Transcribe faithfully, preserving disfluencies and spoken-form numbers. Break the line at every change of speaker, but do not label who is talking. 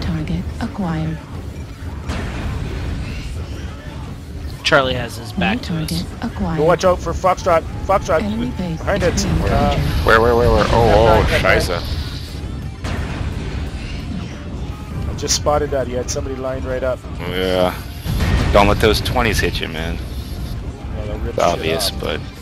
target acquired.
Charlie has his back
New
to us.
target acquired.
Go watch out for Foxtrot. Foxtrot
Enemy base
behind it.
being
Uh,
captured.
Where, where, where, where? Oh, oh,
F nine, F nine.
Scheisse.
I just spotted that. He had somebody lined right up.
Yeah. Don't let those twenties hit you, man.
Yeah, that ripped
It's
shit
obvious,
off.
but